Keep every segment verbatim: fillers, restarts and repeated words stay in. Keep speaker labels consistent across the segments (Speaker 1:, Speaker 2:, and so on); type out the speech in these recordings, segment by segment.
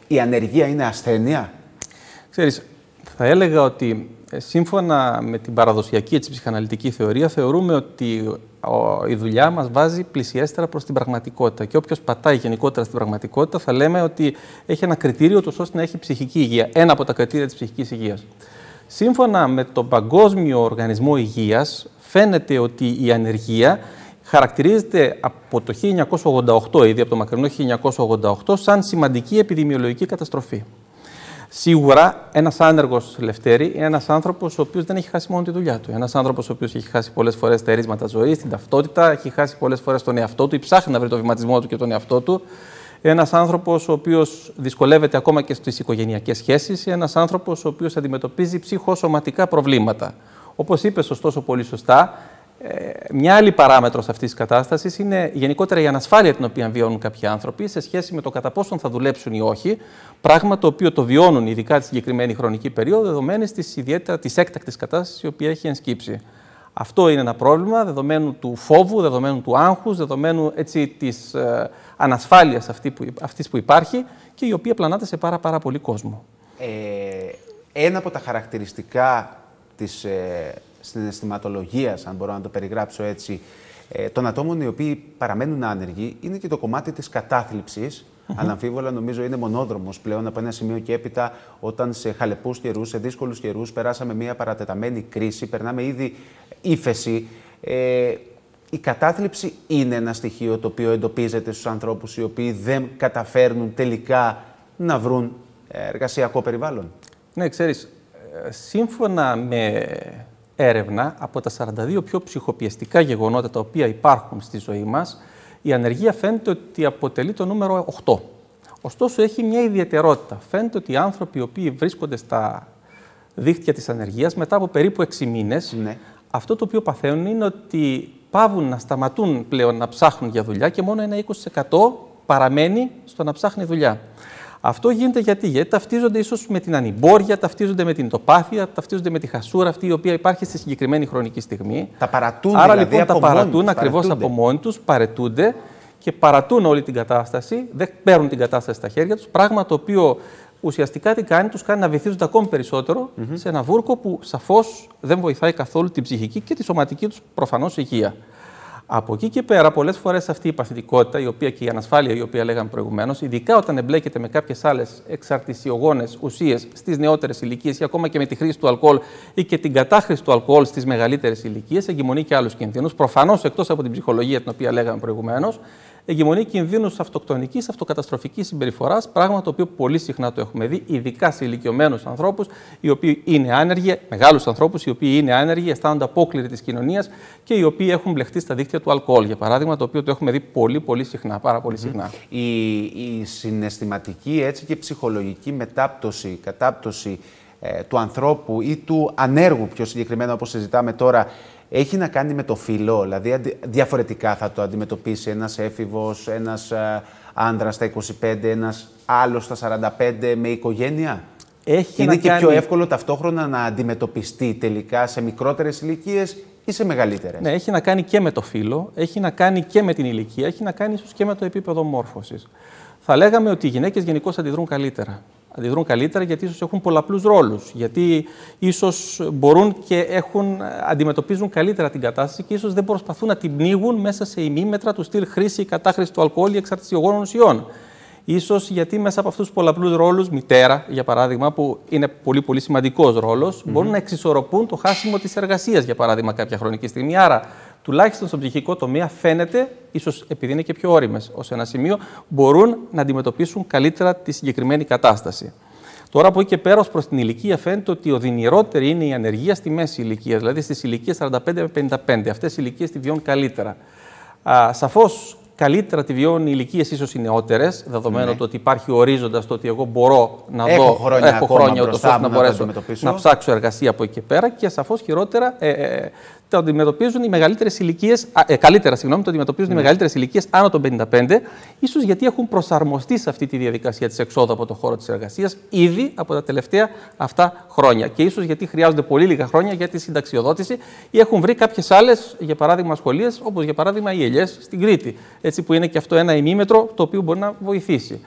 Speaker 1: η ανεργία είναι ασθένεια?
Speaker 2: Ξέρεις, θα έλεγα ότι σύμφωνα με την παραδοσιακή έτσι, ψυχαναλυτική θεωρία, θεωρούμε ότι η δουλειά μας βάζει πλησιέστερα προς την πραγματικότητα. Και όποιος πατάει γενικότερα στην πραγματικότητα, θα λέμε ότι έχει ένα κριτήριο τόσο ώστε να έχει ψυχική υγεία. Ένα από τα κριτήρια της ψυχικής υγείας. Σύμφωνα με τον Παγκόσμιο Οργανισμό Υγείας, φαίνεται ότι η ανεργία χαρακτηρίζεται από το χίλια εννιακόσια ογδόντα οκτώ, ήδη από το μακρινό χίλια εννιακόσια ογδόντα οκτώ, σαν σημαντική επιδημιολογική καταστροφή. Σίγουρα, ένας άνεργος, Λευτέρη, είναι ένας άνθρωπος ο οποίος δεν έχει χάσει μόνο τη δουλειά του. Ένας άνθρωπος ο οποίος έχει χάσει πολλές φορές τα ερίσματα ζωής, την ταυτότητα, έχει χάσει πολλές φορές τον εαυτό του ή ψάχνει να βρει το βηματισμό του και τον εαυτό του. Ένας άνθρωπος ο οποίος δυσκολεύεται ακόμα και στις οικογενειακές σχέσεις. Ένας άνθρωπος ο οποίος αντιμετωπίζει ψυχοσωματικά προβλήματα. Όπως είπες, ωστόσο, πολύ σωστά, μια άλλη παράμετρος αυτής της κατάστασης είναι γενικότερα η ανασφάλεια την οποία βιώνουν κάποιοι άνθρωποι σε σχέση με το κατά πόσον θα δουλέψουν ή όχι, πράγμα το οποίο το βιώνουν ειδικά τη συγκεκριμένη χρονική περίοδο, δεδομένης της ιδιαίτερα της έκτακτης κατάστασης η οποία έχει ενσκύψει. Αυτό είναι ένα πρόβλημα δεδομένου του φόβου, δεδομένου του άγχους, δεδομένου έτσι, της ε, ανασφάλειας αυτή που, αυτής που υπάρχει και η οποία πλανάται σε πάρα, πάρα πολύ κόσμο.
Speaker 1: Ε, ένα από τα χαρακτηριστικά της ε, συναισθηματολογίας, αν μπορώ να το περιγράψω έτσι, ε, των ατόμων οι οποίοι παραμένουν άνεργοι, είναι και το κομμάτι της κατάθλιψης. Mm-hmm. Αναμφίβολα, νομίζω είναι μονόδρομος πλέον από ένα σημείο και έπειτα, όταν σε χαλεπούς καιρούς, σε δύσκολους καιρούς, περάσαμε μια παρατεταμένη κρίση, περνάμε ήδη ύφεση. Ε, η κατάθλιψη είναι ένα στοιχείο το οποίο εντοπίζεται στους ανθρώπους οι οποίοι δεν καταφέρνουν τελικά να βρουν εργασιακό περιβάλλον.
Speaker 2: Ναι, ξέρεις, σύμφωνα με έρευνα, από τα σαράντα δύο πιο ψυχοπιεστικά γεγονότα τα οποία υπάρχουν στη ζωή μας, η ανεργία φαίνεται ότι αποτελεί το νούμερο οκτώ. Ωστόσο, έχει μια ιδιαιτερότητα. Φαίνεται ότι οι άνθρωποι οι οποίοι βρίσκονται στα δίχτυα της ανεργίας, μετά από περίπου έξι μήνες, ναι. αυτό το οποίο παθαίνουν είναι ότι πάβουν να σταματούν πλέον να ψάχνουν για δουλειά και μόνο ένα είκοσι τοις εκατό παραμένει στο να ψάχνει δουλειά. Αυτό γίνεται γιατί, γιατί ταυτίζονται ίσως με την ανημπόρια, ταυτίζονται με την τοπάθεια, ταυτίζονται με τη χασούρα αυτή η οποία υπάρχει στη συγκεκριμένη χρονική στιγμή.
Speaker 1: Τα παρατούν,
Speaker 2: Άρα
Speaker 1: δηλαδή,
Speaker 2: λοιπόν
Speaker 1: από
Speaker 2: τα παρατούν ακριβώς από μόνοι τους, παρετούνται και παρατούν όλη την κατάσταση, δεν παίρνουν την κατάσταση στα χέρια τους, πράγμα το οποίο ουσιαστικά τι κάνει, τους κάνει να βυθίζονται ακόμη περισσότερο mm-hmm. σε ένα βούρκο που σαφώς δεν βοηθάει καθόλου την ψυχική και τη σωματική τους προφανώς υγεία. Από εκεί και πέρα, πολλές φορές αυτή η παθητικότητα, η οποία και η ανασφάλεια, η οποία λέγαμε προηγουμένως, ειδικά όταν εμπλέκεται με κάποιες άλλες εξαρτησιογόνες ουσίες στις νεότερες ηλικίες ή ακόμα και με τη χρήση του αλκοόλ ή και την κατάχρηση του αλκοόλ στις μεγαλύτερες ηλικίες, εγκυμονεί και άλλους κινδύνους. Προφανώς, εκτός από την ψυχολογία, την οποία λέγαμε προηγουμένως, εγκυμονεί κινδύνους αυτοκτονικής, αυτοκαταστροφικής συμπεριφοράς, πράγμα το οποίο πολύ συχνά το έχουμε δει, ειδικά σε ηλικιωμένους ανθρώπους, οι οποίοι είναι άνεργοι, μεγάλους ανθρώπους, οι οποίοι είναι άνεργοι, αισθάνονται απόκληροι της κοινωνίας και οι οποίοι έχουν μπλεχτεί στα δίκτυα του αλκοόλ, για παράδειγμα, το οποίο το έχουμε δει πολύ, πολύ συχνά, πάρα πολύ συχνά.
Speaker 1: Mm-hmm. Η, η συναισθηματική έτσι, και ψυχολογική μετάπτωση, κατάπτωση ε, του ανθρώπου ή του ανέργου, πιο συγκεκριμένα όπως συζητάμε τώρα, έχει να κάνει με το φύλο, δηλαδή διαφορετικά θα το αντιμετωπίσει ένας έφηβος, ένας ε, άνδρας στα είκοσι πέντε, ένας άλλος στα σαράντα πέντε με οικογένεια.
Speaker 2: Έχει
Speaker 1: Είναι
Speaker 2: να
Speaker 1: και
Speaker 2: κάνει...
Speaker 1: πιο εύκολο ταυτόχρονα να αντιμετωπιστεί τελικά σε μικρότερες ηλικίες ή σε μεγαλύτερες.
Speaker 2: Ναι, έχει να κάνει και με το φύλο, έχει να κάνει και με την ηλικία, έχει να κάνει ίσως και με το επίπεδο μόρφωσης. Θα λέγαμε ότι οι γυναίκες γενικώς αντιδρούν καλύτερα. Αντιδρούν καλύτερα γιατί ίσως έχουν πολλαπλούς ρόλους, γιατί ίσως μπορούν και έχουν, αντιμετωπίζουν καλύτερα την κατάσταση και ίσως δεν προσπαθούν να την πνίγουν μέσα σε ημίμετρα του στυλ χρήση ή κατάχρηση του αλκοόλ ή εξαρτησιογόνων ουσιών. Ίσως γιατί μέσα από αυτούς τους πολλαπλούς ρόλους, μητέρα για παράδειγμα, που είναι πολύ πολύ σημαντικός ρόλος, mm-hmm. μπορούν να εξισορροπούν το χάσιμο της εργασίας για παράδειγμα κάποια χρονική στιγμή. Άρα, τουλάχιστον στον ψυχικό τομέα φαίνεται, ίσως επειδή είναι και πιο ώριμες ως ένα σημείο, μπορούν να αντιμετωπίσουν καλύτερα τη συγκεκριμένη κατάσταση. Τώρα από εκεί και πέρα, ως προς την ηλικία, φαίνεται ότι οδυνηρότερη είναι η ανεργία στη μέση ηλικία, δηλαδή στις ηλικίες σαράντα πέντε με πενήντα πέντε. Αυτές οι ηλικίες τη βιώνουν καλύτερα. Α, σαφώς, καλύτερα τη βιώνουν οι ηλικίες ίσως οι νεότερες, δεδομένου ναι. το ότι υπάρχει ορίζοντας το ότι εγώ μπορώ να
Speaker 1: έχω
Speaker 2: δω,
Speaker 1: χρόνια
Speaker 2: έχω χρόνια ούτως ώστε να μπορέσω
Speaker 1: να,
Speaker 2: να ψάξω εργασία από εκεί και πέρα και σαφώς χειρότερα ε, ε, το αντιμετωπίζουν οι μεγαλύτερες ηλικίες, ε, καλύτερα συγγνώμη, το αντιμετωπίζουν ναι. οι μεγαλύτερες ηλικίες άνω των πενήντα πέντε, ίσως γιατί έχουν προσαρμοστεί σε αυτή τη διαδικασία της εξόδου από το χώρο της εργασίας ήδη από τα τελευταία αυτά χρόνια. Και ίσως γιατί χρειάζονται πολύ λίγα χρόνια για τη συνταξιοδότηση ή έχουν βρει κάποιες άλλες, για παράδειγμα, σχολείες, όπως για παράδειγμα οι Ελιές στην Κρήτη. Έτσι που είναι και αυτό ένα ημίμετρο το οποίο μπορεί να βοηθήσει.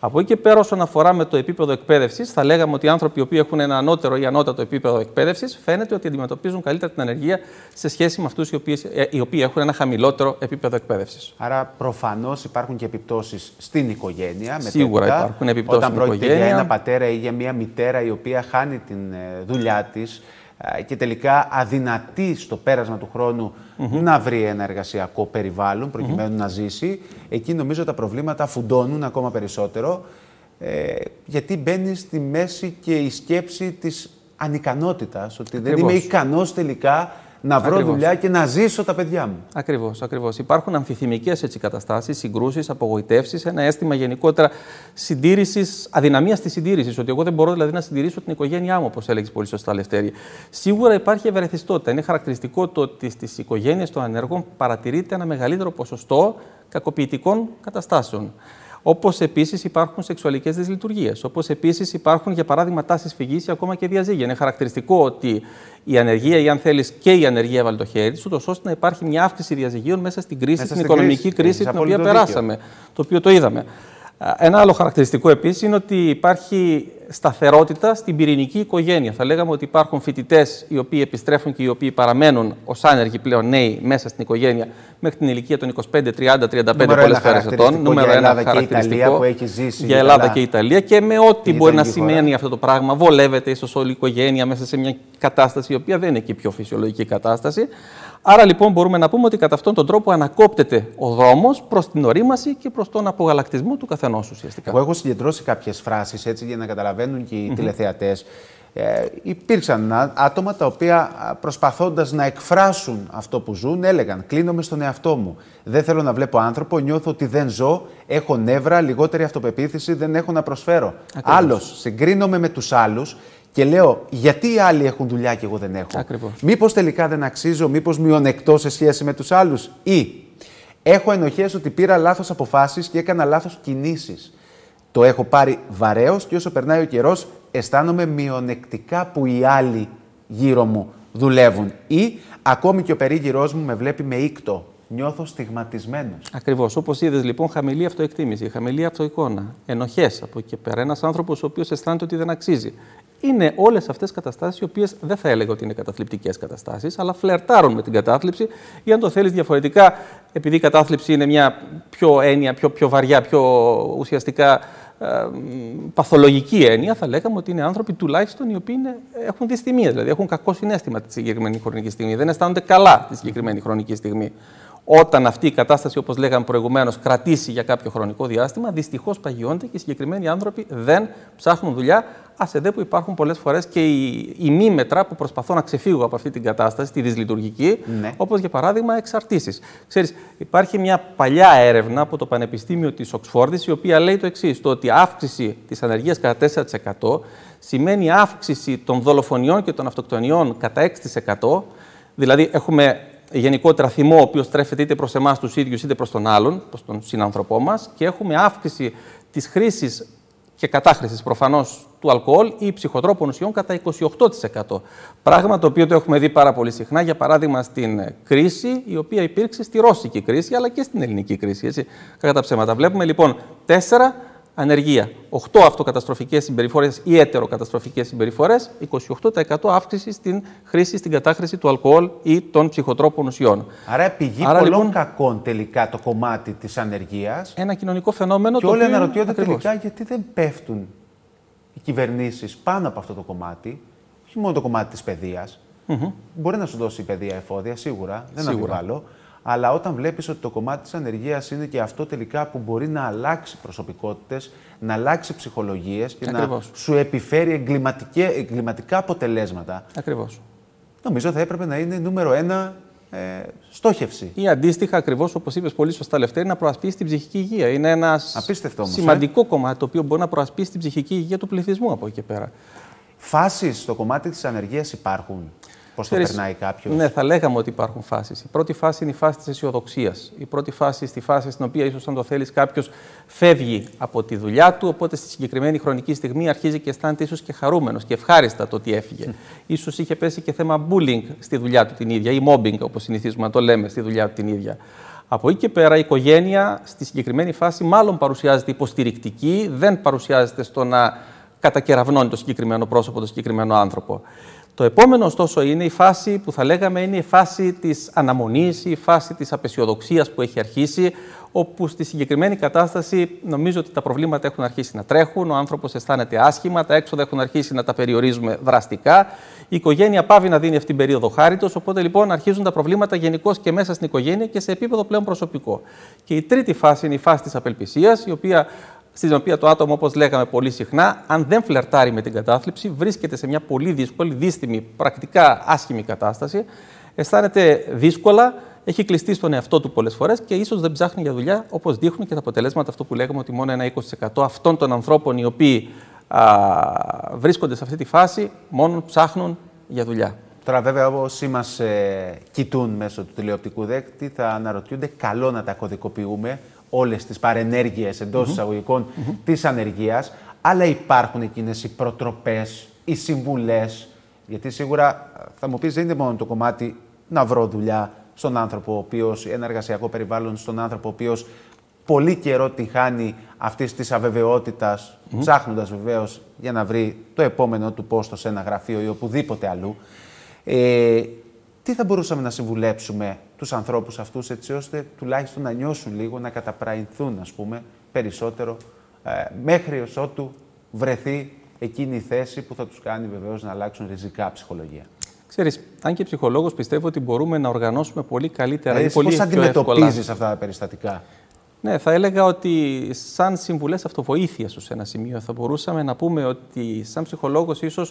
Speaker 2: Από εκεί και πέρα, όσον αφορά με το επίπεδο εκπαίδευσης, θα λέγαμε ότι οι άνθρωποι οι οποίοι έχουν ένα ανώτερο ή ανώτατο επίπεδο εκπαίδευσης φαίνεται ότι αντιμετωπίζουν καλύτερα την ανεργία σε σχέση με αυτούς οι οποίοι, οι οποίοι έχουν ένα χαμηλότερο επίπεδο εκπαίδευσης.
Speaker 1: Άρα, προφανώς υπάρχουν και επιπτώσεις στην οικογένεια.
Speaker 2: Σίγουρα
Speaker 1: μετέπειτα,
Speaker 2: υπάρχουν επιπτώσεις
Speaker 1: όταν
Speaker 2: στην οικογένεια.
Speaker 1: πρόκειται για ένα πατέρα ή για μια μητέρα η οποία χάνει την δουλειά της και τελικά αδυνατεί στο πέρασμα του χρόνου mm-hmm. να βρει ένα εργασιακό περιβάλλον προκειμένου mm-hmm. να ζήσει, εκεί νομίζω τα προβλήματα φουντώνουν ακόμα περισσότερο, ε, γιατί μπαίνει στη μέση και η σκέψη της ανικανότητας, ότι
Speaker 2: Ακριβώς.
Speaker 1: δεν είμαι ικανός τελικά να βρω
Speaker 2: Ακριβώς.
Speaker 1: δουλειά και να ζήσω τα παιδιά μου.
Speaker 2: Ακριβώς, ακριβώς. Υπάρχουν αμφιθυμικές έτσι καταστάσεις, συγκρούσεις, απογοητεύσεις, ένα αίσθημα γενικότερα συντήρησης, αδυναμίας της συντήρησης. Ότι εγώ δεν μπορώ δηλαδή να συντηρήσω την οικογένειά μου, όπως έλεγες πολύ σωστά, Λευτέρη. Σίγουρα υπάρχει ευερεθιστότητα. Είναι χαρακτηριστικό το ότι στις οικογένειες των ανέργων παρατηρείται ένα μεγαλύτερο ποσοστό κακοποιητικών καταστάσεων. Όπως επίσης υπάρχουν σεξουαλικές δυσλειτουργίες. Όπως επίσης υπάρχουν, για παράδειγμα, τάσεις φυγής ή ακόμα και διαζύγια. Είναι χαρακτηριστικό ότι η ανεργία, ή αν θέλεις και η ανεργία έβαλε το χέρι της, ούτως ώστε να υπάρχει μια αύξηση διαζυγίων μέσα στην κρίση, μέσα στην οικονομική κρίση, κρίση την οποία περάσαμε. Δίκιο. Το οποίο το είδαμε. Ένα άλλο χαρακτηριστικό επίσης είναι ότι υπάρχει σταθερότητα στην πυρηνική οικογένεια. Θα λέγαμε ότι υπάρχουν φοιτητές οι οποίοι επιστρέφουν και οι οποίοι παραμένουν ως άνεργοι πλέον νέοι μέσα στην οικογένεια μέχρι την ηλικία των είκοσι πέντε, τριάντα, τριάντα πέντε πολλές φορές ετών.
Speaker 1: Νούμερο ένα χαρακτηριστικό που έχει ζήσει
Speaker 2: για Ελλάδα και Ιταλία και με ό,τι μπορεί να σημαίνει χώρα. Αυτό το πράγμα. Βολεύεται ίσως όλη η οικογένεια μέσα σε μια κατάσταση η οποία δεν είναι και η πιο φυσιολογική κατάσταση. Άρα λοιπόν μπορούμε να πούμε ότι κατά αυτόν τον τρόπο ανακόπτεται ο δρόμος προς την ορίμαση και προς τον απογαλακτισμό του καθενός ουσιαστικά.
Speaker 1: Εγώ έχω συγκεντρώσει κάποιες φράσεις έτσι για να καταλαβαίνουν και οι mm-hmm. τηλεθεατές. Ε, υπήρξαν άτομα τα οποία προσπαθώντας να εκφράσουν αυτό που ζουν έλεγαν «Κλείνομαι στον εαυτό μου, δεν θέλω να βλέπω άνθρωπο, νιώθω ότι δεν ζω, έχω νεύρα, λιγότερη αυτοπεποίθηση, δεν έχω να προσφέρω». Ακριβώς. Άλλος, συγκρίνομαι με τους άλλους και λέω γιατί οι άλλοι έχουν δουλειά και εγώ δεν έχω.
Speaker 2: Ακριβώς.
Speaker 1: Μήπως τελικά δεν αξίζω, μήπως μειονεκτώ σε σχέση με τους άλλους, ή έχω ενοχές ότι πήρα λάθος αποφάσεις και έκανα λάθος κινήσεις. Το έχω πάρει βαρέως και όσο περνάει ο καιρός αισθάνομαι μειονεκτικά που οι άλλοι γύρω μου δουλεύουν. Ή ακόμη και ο περίγυρός μου με βλέπει με ήκτο. Νιώθω στιγματισμένος.
Speaker 2: Ακριβώς. Όπως είδες λοιπόν, χαμηλή αυτοεκτίμηση, χαμηλή αυτοεικόνα, ενοχές από εκεί πέρα. Ένας άνθρωπος ο οποίος αισθάνεται ότι δεν αξίζει. Είναι όλες αυτές καταστάσεις οι οποίες δεν θα έλεγα ότι είναι καταθλιπτικές καταστάσεις, αλλά φλερτάρουν με την κατάθλιψη, ή αν το θέλεις διαφορετικά, επειδή η κατάθλιψη είναι μια πιο έννοια, πιο, πιο βαριά, πιο ουσιαστικά ε, παθολογική έννοια, θα λέγαμε ότι είναι άνθρωποι τουλάχιστον οι οποίοι είναι, έχουν δυσθυμίες, δηλαδή έχουν κακό συναίσθημα τη συγκεκριμένη χρονική στιγμή, δεν αισθάνονται καλά τη συγκεκριμένη χρονική στιγμή. Όταν αυτή η κατάσταση, όπως λέγαμε προηγουμένως, κρατήσει για κάποιο χρονικό διάστημα, δυστυχώς παγιώνται και οι συγκεκριμένοι άνθρωποι δεν ψάχνουν δουλειά. Άσε δε που υπάρχουν πολλές φορές και οι, οι μήμετρα που προσπαθούν να ξεφύγουν από αυτή την κατάσταση, τη δυσλειτουργική, ναι. όπως για παράδειγμα εξαρτήσεις. Ξέρεις, υπάρχει μια παλιά έρευνα από το Πανεπιστήμιο της Οξφόρδης, η οποία λέει το εξής: το ότι αύξηση της ανεργίας κατά τέσσερα τοις εκατό σημαίνει αύξηση των δολοφονιών και των αυτοκτονιών κατά έξι τοις εκατό. Δηλαδή, έχουμε γενικότερα θυμό, ο οποίος στρέφεται είτε προς εμάς τους ίδιους είτε προς τον άλλον, προς τον συνάνθρωπό μας, και έχουμε αύξηση της χρήσης και κατάχρησης προφανώς του αλκοόλ ή ψυχοτρόπων ουσιών κατά είκοσι οκτώ τοις εκατό. Πράγμα το οποίο το έχουμε δει πάρα πολύ συχνά, για παράδειγμα στην κρίση η οποία υπήρξε στη ρώσικη κρίση αλλά και στην ελληνική κρίση. Έτσι, κατά τα ψέματα. Βλέπουμε λοιπόν τέσσερα ανεργία, οκτώ αυτοκαταστροφικές συμπεριφορές ή έτεροκαταστροφικές συμπεριφορές, είκοσι οκτώ τοις εκατό αύξηση στην χρήση, στην κατάχρηση του αλκοόλ ή των ψυχοτρόπων ουσιών.
Speaker 1: Άρα πηγή
Speaker 2: Άρα,
Speaker 1: πολλών
Speaker 2: λοιπόν,
Speaker 1: κακών τελικά το κομμάτι της ανεργίας.
Speaker 2: Ένα κοινωνικό φαινόμενο.
Speaker 1: Και
Speaker 2: το
Speaker 1: όλοι
Speaker 2: οποίο
Speaker 1: αναρωτιόνται
Speaker 2: ακριβώς.
Speaker 1: τελικά γιατί δεν πέφτουν οι κυβερνήσεις πάνω από αυτό το κομμάτι, όχι μόνο το κομμάτι της παιδείας. Mm-hmm. Μπορεί να σου δώσει η παιδεία εφόδια, σίγουρα, δεν
Speaker 2: σίγουρα.
Speaker 1: αμφιβάλλω. Αλλά όταν βλέπεις ότι το κομμάτι της ανεργίας είναι και αυτό τελικά που μπορεί να αλλάξει προσωπικότητες, να αλλάξει ψυχολογίες και
Speaker 2: Ακριβώς.
Speaker 1: να σου επιφέρει εγκληματικά αποτελέσματα.
Speaker 2: Ακριβώς.
Speaker 1: Νομίζω θα έπρεπε να είναι νούμερο ένα ε, στόχευση.
Speaker 2: Ή αντίστοιχα, ακριβώς όπως είπες πολύ σωστά, Λευτέρη, να προασπίσει την ψυχική υγεία. Είναι ένα σημαντικό ε? κομμάτι το οποίο μπορεί να προασπίσει την ψυχική υγεία του πληθυσμού από εκεί και πέρα.
Speaker 1: Φάσεις στο κομμάτι της ανεργίας υπάρχουν. Πώς το περνάει κάποιος?
Speaker 2: Ναι, θα λέγαμε ότι υπάρχουν φάσεις. Η πρώτη φάση είναι η φάση της αισιοδοξίας. Η πρώτη φάση είναι στη φάση στην οποία, ίσως αν το θέλεις, κάποιος φεύγει από τη δουλειά του, οπότε στη συγκεκριμένη χρονική στιγμή αρχίζει και αισθάνεται ίσως και χαρούμενος και ευχάριστα το ότι έφυγε. Mm. Ίσως είχε πέσει και θέμα bullying στη δουλειά του την ίδια ή mobbing, όπως συνηθίζουμε να το λέμε, στη δουλειά του την ίδια. Από εκεί και πέρα η οικογένεια στη συγκεκριμένη φάση μάλλον παρουσιάζεται υποστηρικτική, δεν παρουσιάζεται στο να κατακεραυνώνει το συγκεκριμένο πρόσωπο, το συγκεκριμένο άνθρωπο. Το επόμενο, ωστόσο, είναι η φάση που θα λέγαμε είναι η φάση της αναμονής, η φάση της απεσιοδοξίας που έχει αρχίσει, όπου στη συγκεκριμένη κατάσταση νομίζω ότι τα προβλήματα έχουν αρχίσει να τρέχουν, ο άνθρωπος αισθάνεται άσχημα, τα έξοδα έχουν αρχίσει να τα περιορίζουμε δραστικά, η οικογένεια πάβει να δίνει αυτήν την περίοδο χάριτος, οπότε λοιπόν αρχίζουν τα προβλήματα γενικώς και μέσα στην οικογένεια και σε επίπεδο πλέον προσωπικό. Και η τρίτη φάση είναι η φάση της απελπισίας, η οποία, στην οποία το άτομο, όπως λέγαμε πολύ συχνά, αν δεν φλερτάρει με την κατάθλιψη, βρίσκεται σε μια πολύ δύσκολη, δύστιμη, πρακτικά άσχημη κατάσταση, αισθάνεται δύσκολα, έχει κλειστεί στον εαυτό του πολλές φορές και ίσως δεν ψάχνει για δουλειά, όπως δείχνουν και τα αποτελέσματα αυτό που λέγαμε ότι μόνο ένα είκοσι τοις εκατό αυτών των ανθρώπων οι οποίοι α, βρίσκονται σε αυτή τη φάση μόνο ψάχνουν για δουλειά.
Speaker 1: Τώρα, βέβαια, όσοι μας ε, κοιτούν μέσω του τηλεοπτικού δέκτη, θα αναρωτιούνται καλό να τα κωδικοποιούμε όλες τις παρενέργειες εντός mm-hmm. εισαγωγικών mm-hmm. της ανεργίας, αλλά υπάρχουν εκείνες οι προτροπές, οι συμβουλές, γιατί σίγουρα θα μου πεις δεν είναι μόνο το κομμάτι να βρω δουλειά στον άνθρωπο, ο οποίος, ένα εργασιακό περιβάλλον, στον άνθρωπο ο οποίος πολύ καιρό την χάνει αυτής της αβεβαιότητας, mm-hmm. ψάχνοντας βεβαίως για να βρει το επόμενο του πόστο σε ένα γραφείο ή οπουδήποτε αλλού. Ε, τι θα μπορούσαμε να συμβουλέψουμε τους ανθρώπους αυτούς έτσι ώστε τουλάχιστον να νιώσουν λίγο, να καταπραϊνθούν ας πούμε περισσότερο ε, μέχρι ως ότου βρεθεί εκείνη η θέση που θα τους κάνει βεβαίως να αλλάξουν ριζικά ψυχολογία.
Speaker 2: Ξέρεις, αν και ψυχολόγος πιστεύω ότι μπορούμε να οργανώσουμε πολύ καλύτερα
Speaker 1: ή πολύ
Speaker 2: πώς
Speaker 1: αντιμετωπίζεις αυτά τα περιστατικά?
Speaker 2: Ναι, θα έλεγα ότι σαν συμβουλές αυτοβοήθειας σε ένα σημείο θα μπορούσαμε να πούμε ότι σαν ψυχολόγος ίσως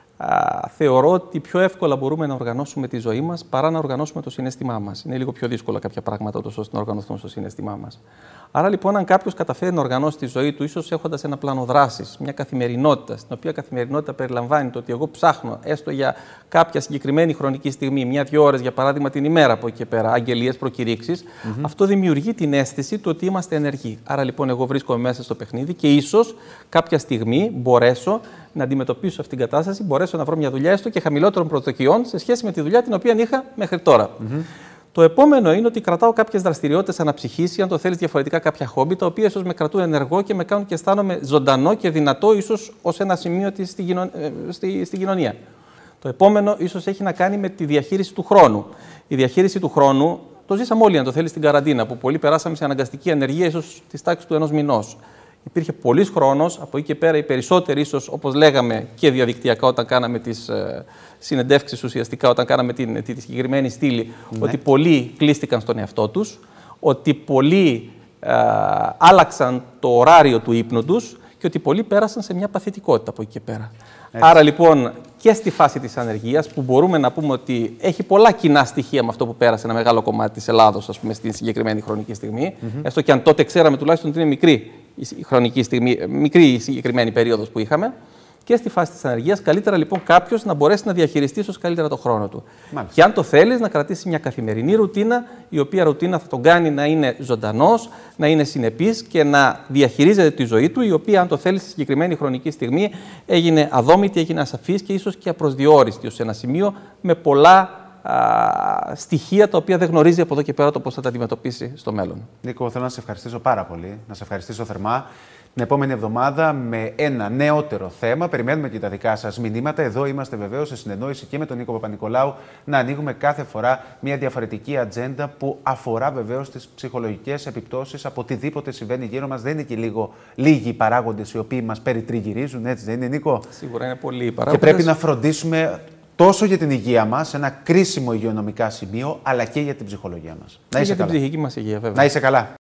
Speaker 2: α, θεωρώ ότι πιο εύκολα μπορούμε να οργανώσουμε τη ζωή μας παρά να οργανώσουμε το συναίσθημά μας. Είναι λίγο πιο δύσκολα κάποια πράγματα ώστε να οργανωθούν στο συναίσθημά μας. Άρα λοιπόν, αν κάποιος καταφέρει να οργανώσει τη ζωή του, ίσως έχοντας ένα πλάνο δράσης, μια καθημερινότητα, στην οποία καθημερινότητα περιλαμβάνει το ότι εγώ ψάχνω έστω για κάποια συγκεκριμένη χρονική στιγμή, μια-δύο ώρες για παράδειγμα την ημέρα από εκεί και πέρα, αγγελίες, προκηρύξεις, mm-hmm. αυτό δημιουργεί την αίσθηση του ότι είμαστε ενεργοί. Άρα λοιπόν, εγώ βρίσκομαι μέσα στο παιχνίδι και ίσως κάποια στιγμή μπορέσω να αντιμετωπίσω αυτήν την κατάσταση, μπορέσω να βρω μια δουλειά έστω και χαμηλότερων προσδοκιών σε σχέση με τη δουλειά την οποία είχα μέχρι τώρα. Mm-hmm. Το επόμενο είναι ότι κρατάω κάποιες δραστηριότητες αναψυχής ή, αν το θέλεις διαφορετικά, κάποια χόμπι, τα οποία ίσως με κρατούν ενεργό και με κάνουν και αισθάνομαι ζωντανό και δυνατό, ίσως ως ένα σημείο της στη, κοινων... στη... στη κοινωνία. Το επόμενο ίσως έχει να κάνει με τη διαχείριση του χρόνου. Η διαχείριση του χρόνου το ζήσαμε όλοι, αν το θέλεις, στην καραντίνα, που πολλοί περάσαμε σε αναγκαστική ανεργία, ίσως της τάξης του ενός μηνός. Υπήρχε πολύς χρόνος, από εκεί και πέρα οι περισσότεροι, ίσως όπως λέγαμε και διαδικτυακά όταν κάναμε τις ε, συνεντεύξεις, ουσιαστικά όταν κάναμε την, τη, τη συγκεκριμένη στήλη, ναι. ότι πολλοί κλείστηκαν στον εαυτό τους, ότι πολλοί ε, άλλαξαν το ωράριο του ύπνου τους και ότι πολλοί πέρασαν σε μια παθητικότητα από εκεί και πέρα. Έτσι. Άρα λοιπόν και στη φάση της ανεργίας, που μπορούμε να πούμε ότι έχει πολλά κοινά στοιχεία με αυτό που πέρασε ένα μεγάλο κομμάτι της Ελλάδος, ας πούμε, στην συγκεκριμένη χρονική στιγμή, mm-hmm. έστω και αν τότε ξέραμε τουλάχιστον ότι είναι μικρή η χρονική στιγμή, μικρή η συγκεκριμένη περίοδος που είχαμε, και στη φάση της ανεργίας, καλύτερα λοιπόν κάποιος να μπορέσει να διαχειριστεί ίσως καλύτερα το χρόνο του. Μάλιστα. Και αν το θέλεις, να κρατήσει μια καθημερινή ρουτίνα, η οποία ρουτίνα θα τον κάνει να είναι ζωντανός, να είναι συνεπής και να διαχειρίζεται τη ζωή του, η οποία, αν το θέλεις, στη συγκεκριμένη χρονική στιγμή έγινε αδόμητη, έγινε ασαφής και ίσως και απροσδιόριστη ως ένα σημείο με πολλά α, στοιχεία τα οποία δεν γνωρίζει από εδώ και πέρα το πώς θα τα αντιμετωπίσει στο μέλλον. Νίκο, θέλω να σε ευχαριστήσω πάρα πολύ, να σε ευχαριστήσω θερμά. Την επόμενη εβδομάδα με ένα νεότερο θέμα. Περιμένουμε και τα δικά σας μηνύματα. Εδώ είμαστε βεβαίως σε συνεννόηση και με τον Νίκο Παπα-Νικολάου να ανοίγουμε κάθε φορά μια διαφορετική ατζέντα που αφορά βεβαίως τις ψυχολογικές επιπτώσεις από οτιδήποτε συμβαίνει γύρω μας. Δεν είναι και λίγο λίγοι οι παράγοντες οι οποίοι μας περιτριγυρίζουν, έτσι δεν είναι, Νίκο? Σίγουρα είναι πολλοί οι παράγοντες.
Speaker 1: Και πρέπει να φροντίσουμε τόσο για την υγεία μας, ένα κρίσιμο υγειονομικά σημείο, αλλά και για την ψυχολογία μας.
Speaker 2: Να είσαι καλά. Για την ψυχική μας υγεία, βέβαια.
Speaker 1: Να είσαι καλά.